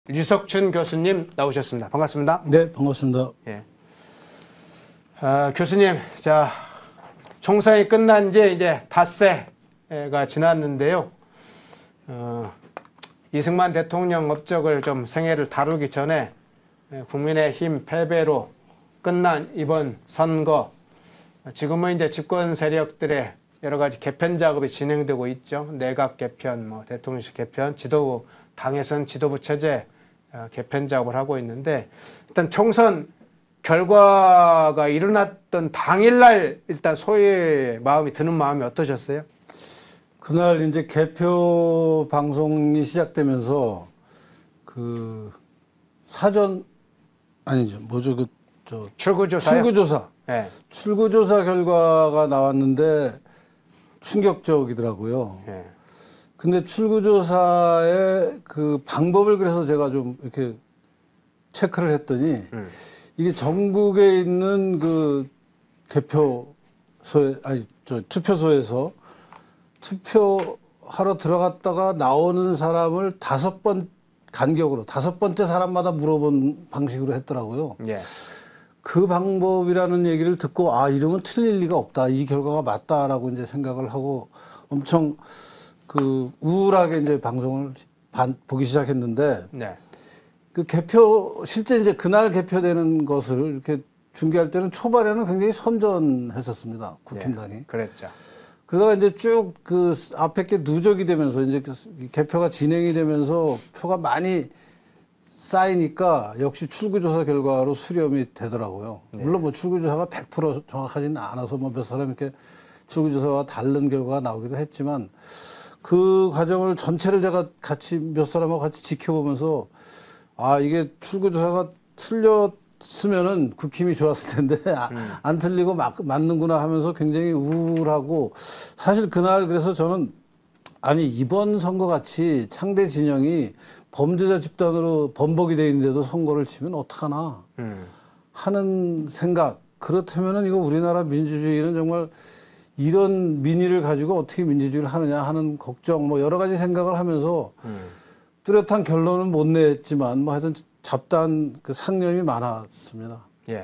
류석춘 교수님 나오셨습니다. 반갑습니다. 네, 반갑습니다. 예. 교수님, 자, 총선이 끝난 지 이제 닷새가 지났는데요. 이승만 대통령 업적을 좀 생애를 다루기 전에 국민의힘 패배로 끝난 이번 선거, 지금은 이제 집권 세력들의 여러 가지 개편 작업이 진행되고 있죠. 내각 개편, 대통령실 개편, 당에선 지도부 체제 개편 작업을 하고 있는데, 일단 총선 결과가 일어났던 당일날 일단 소외의 마음이 드는 마음이 어떠셨어요? 그날 이제 개표 방송이 시작되면서 그 사전 아니죠, 뭐죠, 출구조사. 네. 출구조사 결과가 나왔는데 충격적이더라고요. 네. 근데 출구조사의 그 방법을 그래서 제가 좀 이렇게 체크를 했더니 이게 전국에 있는 그 투표소에서 투표하러 들어갔다가 나오는 사람을 5번 간격으로 5번째 사람마다 물어본 방식으로 했더라고요. 예. 그 방법이라는 얘기를 듣고 이러면 틀릴 리가 없다. 이 결과가 맞다라고 이제 생각을 하고 엄청 그 우울하게 이제 방송을 보기 시작했는데, 네. 그 실제 이제 그날 개표되는 것을 이렇게 중계할 때는 초반에는 굉장히 선전했었습니다. 국힘당이. 네, 그랬죠. 그러다가 이제 쭉 그 앞에 게 누적이 되면서 이제 개표가 진행이 되면서 표가 많이 쌓이니까 역시 출구조사 결과로 수렴이 되더라고요. 네. 물론 뭐 출구조사가 100% 정확하지는 않아서 몇 사람 이렇게 출구조사와 다른 결과가 나오기도 했지만, 그 과정을 전체를 제가 몇 사람하고 같이 지켜보면서 이게 출구조사가 틀렸으면은 국힘이 좋았을 텐데 안 틀리고 맞는구나 하면서 굉장히 우울하고, 사실 그날 그래서 저는 이번 선거 같이 상대 진영이 범죄자 집단으로 번복이 돼 있는데도 선거를 치면 어떡하나 하는 생각. 그렇다면은 이거 우리나라 민주주의는 정말 이런 민의를 가지고 어떻게 민주주의를 하느냐 하는 걱정, 여러 가지 생각을 하면서 뚜렷한 결론은 못 냈지만 하여튼 잡다한 그 상념이 많았습니다. 예.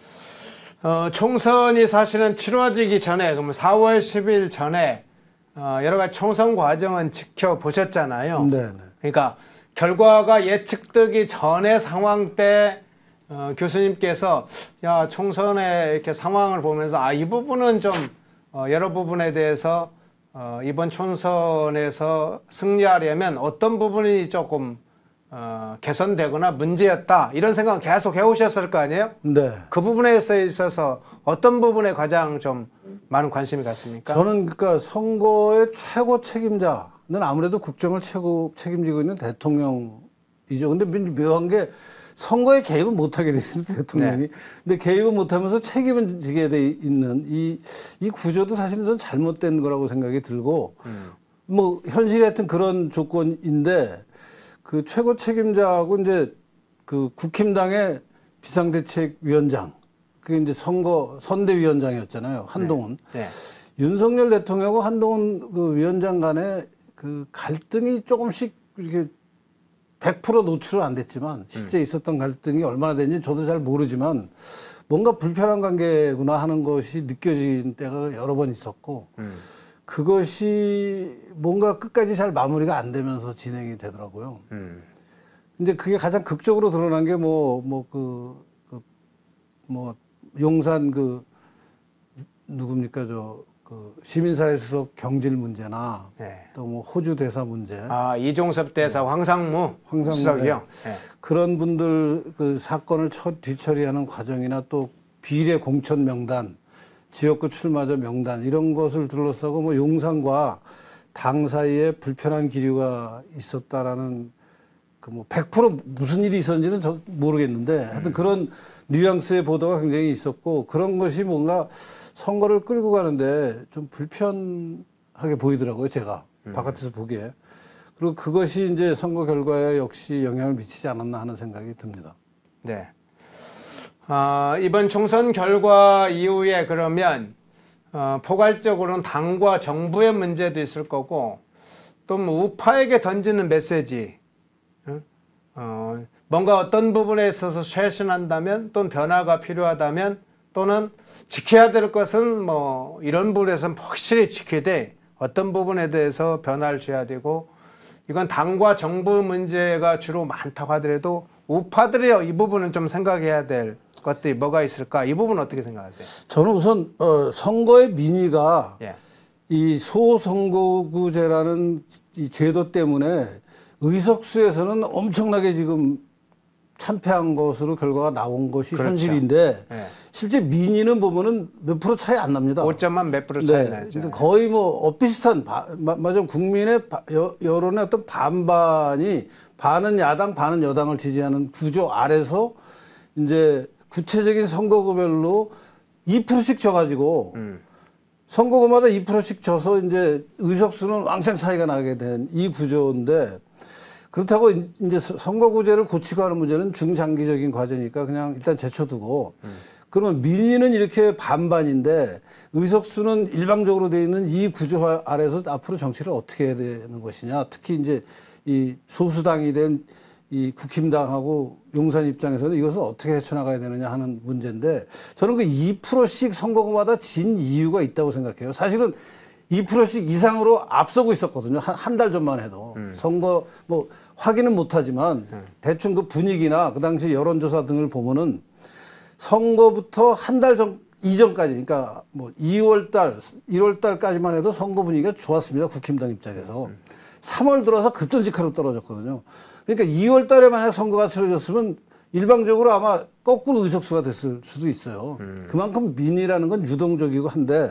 총선이 사실은 치러지기 전에, 그러면 4월 10일 전에 여러 가지 총선 과정은 지켜보셨잖아요. 네. 그러니까 결과가 예측되기 전의 상황 때 교수님께서 총선의 이렇게 상황을 보면서 이 부분은 좀 여러 부분에 대해서 이번 총선에서 승리하려면 어떤 부분이 조금 개선되거나 문제였다, 이런 생각은 계속 해오셨을 거 아니에요? 네. 그 부분에 있어서 어떤 부분에 가장 좀 많은 관심이 갔습니까? 저는 그러니까 선거의 최고 책임자는 아무래도 국정을 책임지고 있는 대통령이죠. 근데 묘한 게 선거에 개입은 못하게 돼 있습니다, 대통령이. 네. 근데 개입은 못하면서 책임을 지게 돼 있는 이 구조도 사실은 좀 잘못된 거라고 생각이 들고, 현실이 하여튼 그런 조건인데, 그 최고 책임자하고 이제 그 국힘당의 비상대책위원장, 그게 이제 선대위원장이었잖아요, 한동훈. 네. 네. 윤석열 대통령하고 한동훈 그 위원장 간의 그 갈등이 조금씩 이렇게 100% 노출은 안 됐지만 실제 있었던 갈등이 얼마나 됐는지 저도 잘 모르지만 뭔가 불편한 관계구나 하는 것이 느껴진 때가 여러 번 있었고, 그것이 뭔가 끝까지 잘 마무리가 안 되면서 진행이 되더라고요. 근데 그게 가장 극적으로 드러난 게 용산 누굽니까, 시민사회 수석 경질 문제나, 네. 또 호주 대사 문제. 이종섭 대사, 네. 황상무 수석이요. 네. 그런 분들 그 사건을 뒤처리하는 과정이나 또 비례 공천 명단, 지역구 출마자 명단, 이런 것을 둘러싸고 용산과 당 사이에 불편한 기류가 있었다라는 100% 무슨 일이 있었는지는 저 모르겠는데 하여튼 그런 뉘앙스의 보도가 굉장히 있었고, 그런 것이 뭔가 선거를 끌고 가는데 좀 불편하게 보이더라고요, 제가 바깥에서 보기에. 그리고 그것이 이제 선거 결과에 역시 영향을 미치지 않았나 하는 생각이 듭니다. 네. 이번 총선 결과 이후에 그러면 포괄적으로는 당과 정부의 문제도 있을 거고, 또 우파에게 던지는 메시지, 뭔가 어떤 부분에 있어서 쇄신한다면 또는 변화가 필요하다면 또는 지켜야 될 것은 뭐 이런 부분에서는 확실히 지키되 어떤 부분에 대해서 변화를 줘야 되고 이건 당과 정부 문제가 주로 많다고 하더라도 우파들이 이 부분은 좀 생각해야 될 것들이 뭐가 있을까? 이 부분 어떻게 생각하세요? 저는 우선 선거의 민의가 예. 이 소선거구제라는 이 제도 때문에 의석수에서는 엄청나게 지금 참패한 것으로 결과가 나온 것이 그렇죠. 현실인데 예. 실제 민의는 보면은 몇 프로 차이 안 납니다. 5점만 몇 프로 차이 네. 나죠. 그러니까 거의 뭐 비슷한 맞아 국민의 여론의 어떤 반반이 반은 야당 반은 여당을 지지하는 구조 아래서 이제 구체적인 선거구별로 2%씩 져가지고 선거구마다 2%씩 져서 이제 의석수는 왕창 차이가 나게 된 이 구조인데 그렇다고 이제 선거구제를 고치고 하는 문제는 중장기적인 과제니까 그냥 일단 제쳐두고 그러면 민의는 이렇게 반반인데 의석수는 일방적으로 돼 있는 이 구조 아래서 앞으로 정치를 어떻게 해야 되는 것이냐. 특히 이제 이 소수당이 된 이 국힘당하고 용산 입장에서는 이것을 어떻게 헤쳐나가야 되느냐 하는 문제인데 저는 그 2%씩 선거구마다 진 이유가 있다고 생각해요. 사실은 2%씩 이상으로 앞서고 있었거든요. 한 달 전만 해도. 선거 뭐 확인은 못하지만 대충 그 분위기나 그 당시 여론조사 등을 보면은 선거부터 한 달 전 이전까지 그러니까 뭐 2월 달, 1월 달까지만 해도 선거 분위기가 좋았습니다. 국힘당 입장에서. 3월 들어서 급전직하로 떨어졌거든요. 그러니까 2월 달에 만약 선거가 치러졌으면 일방적으로 아마 거꾸로 의석수가 됐을 수도 있어요. 그만큼 민의라는 건 유동적이고 한데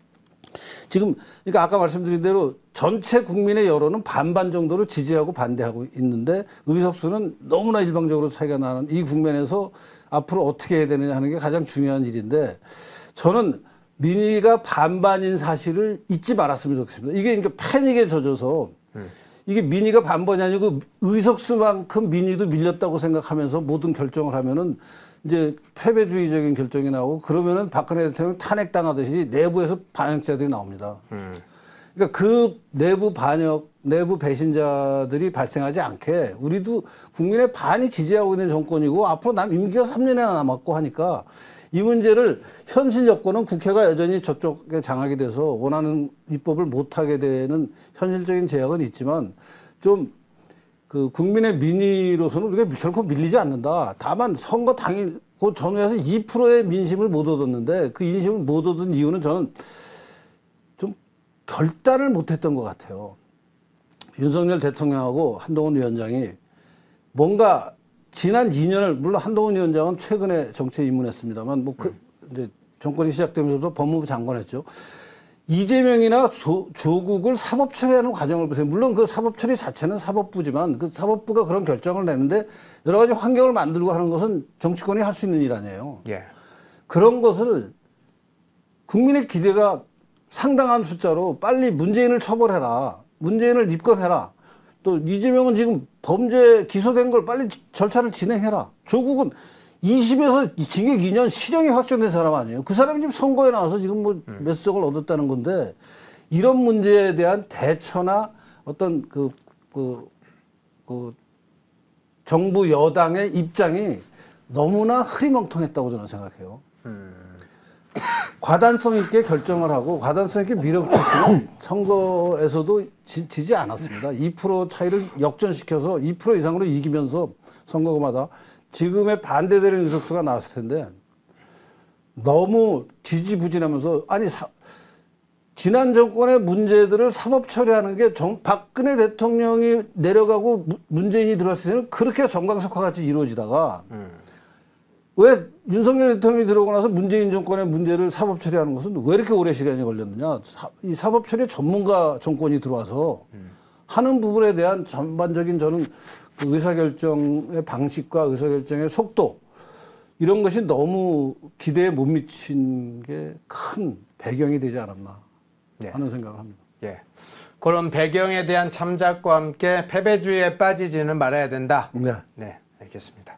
지금 그러니까 아까 말씀드린 대로 전체 국민의 여론은 반반 정도로 지지하고 반대하고 있는데 의석수는 너무나 일방적으로 차이가 나는 이 국면에서 앞으로 어떻게 해야 되느냐 하는 게 가장 중요한 일인데 저는 민의가 반반인 사실을 잊지 말았으면 좋겠습니다. 이게 그러니까 패닉에 젖어서 이게 민의가 반반이 아니고 의석수만큼 민의도 밀렸다고 생각하면서 모든 결정을 하면은 이제 패배주의적인 결정이 나오고 그러면은 박근혜 대통령 탄핵당하듯이 내부에서 반역자들이 나옵니다. 그러니까 그 내부 반역, 내부 배신자들이 발생하지 않게 우리도 국민의 반이 지지하고 있는 정권이고 앞으로 임기가 3년이나 남았고 하니까 이 문제를 현실 여건은 국회가 여전히 저쪽에 장악이 돼서 원하는 입법을 못하게 되는 현실적인 제약은 있지만 좀 그 국민의 민의로서는 우리가 결코 밀리지 않는다. 다만 선거 당일 그 전후에서 2%의 민심을 못 얻었는데 그 민심을 못 얻은 이유는 저는 좀 결단을 못했던 것 같아요. 윤석열 대통령하고 한동훈 위원장이 뭔가 지난 2년을 물론 한동훈 위원장은 최근에 정치에 입문했습니다만 뭐 이제 정권이 시작되면서도 법무부 장관했죠. 이재명이나 조국을 사법 처리하는 과정을 보세요. 물론 그 사법 처리 자체는 사법부지만 그 사법부가 그런 결정을 내는데 여러 가지 환경을 만들고 하는 것은 정치권이 할 수 있는 일 아니에요. 예. 그런 것을 국민의 기대가 상당한 숫자로 빨리 문재인을 처벌해라. 문재인을 입건해라. 또 이재명은 지금 범죄 기소된 걸 빨리 절차를 진행해라. 조국은 20에서 징역 2년 실형이 확정된 사람 아니에요. 그 사람이 지금 선거에 나와서 지금 뭐 몇 석을 얻었다는 건데 이런 문제에 대한 대처나 어떤 정부 여당의 입장이 너무나 흐리멍텅했다고 저는 생각해요. 과단성 있게 결정을 하고 과단성 있게 밀어붙였으면 선거에서도 지지 않았습니다. 2% 차이를 역전시켜서 2% 이상으로 이기면서 선거구마다 지금의 반대되는 의석수가 나왔을 텐데 너무 지지부진하면서 아니 지난 정권의 문제들을 사법 처리하는 게 박근혜 대통령이 내려가고 문재인이 들어왔을 때는 그렇게 정광석화 같이 이루어지다가 왜 윤석열 대통령이 들어오고 나서 문재인 정권의 문제를 사법 처리하는 것은 왜 이렇게 오래 시간이 걸렸느냐. 이 사법 처리 전문가 정권이 들어와서 하는 부분에 대한 전반적인 저는 그 의사결정의 방식과 의사결정의 속도 이런 것이 너무 기대에 못 미친 게 큰 배경이 되지 않았나 하는 생각을 합니다. 예. 그런 배경에 대한 참작과 함께 패배주의에 빠지지는 말아야 된다. 네. 네, 알겠습니다.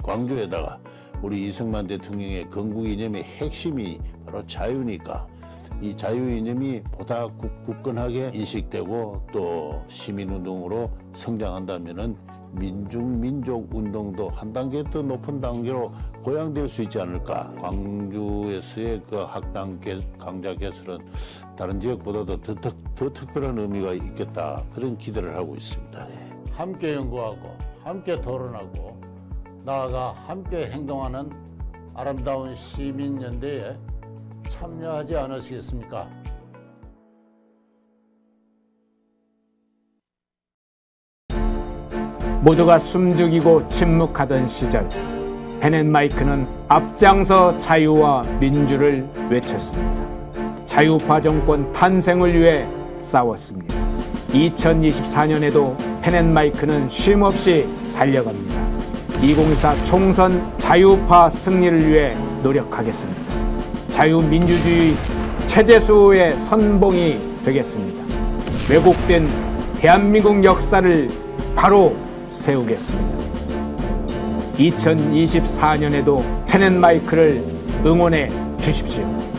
광주에다가 우리 이승만 대통령의 건국 이념의 핵심이 바로 자유니까 이 자유 이념이 보다 굳건하게 인식되고 또 시민운동으로 성장한다면은 민족 운동도 한 단계 더 높은 단계로 고양될 수 있지 않을까. 광주에서의 그 학당 강좌 개설은 다른 지역보다도 더 특별한 의미가 있겠다, 그런 기대를 하고 있습니다. 함께 연구하고 함께 토론하고 나아가 함께 행동하는 아름다운 시민연대에 참여하지 않으시겠습니까? 모두가 숨죽이고 침묵하던 시절, 펜앤마이크는 앞장서 자유와 민주를 외쳤습니다. 자유파 정권 탄생을 위해 싸웠습니다. 2024년에도 펜앤마이크는 쉼없이 달려갑니다. 2024 총선 자유파 승리를 위해 노력하겠습니다. 자유민주주의 체제수호의 선봉이 되겠습니다. 왜곡된 대한민국 역사를 바로 세우겠습니다. 2024년에도 펜앤마이크를 응원해 주십시오.